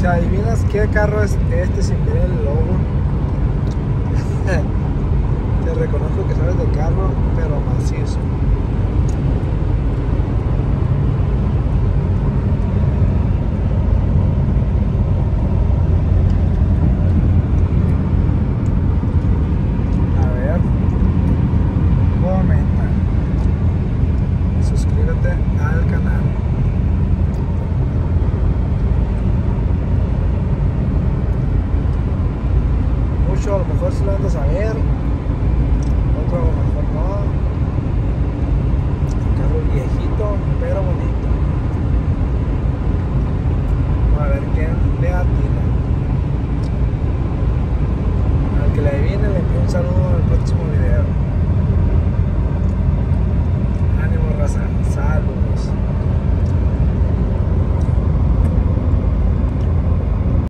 Si adivinas qué carro es este sin ver el logo, te reconozco que sabes de carro, pero macizo.